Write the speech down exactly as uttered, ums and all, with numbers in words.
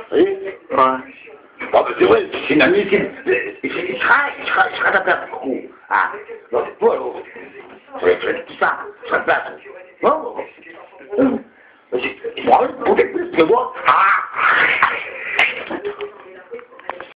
Oui. Ouais. Bon, ben, c'est vrai, c'est une amie, c'est... Il sera, il sera, il sera tapé à coup. Ah, donc, voilà. Je vais faire tout ça, je serai pas. Bon, bon. Moi, peut-être plus que moi. Ah!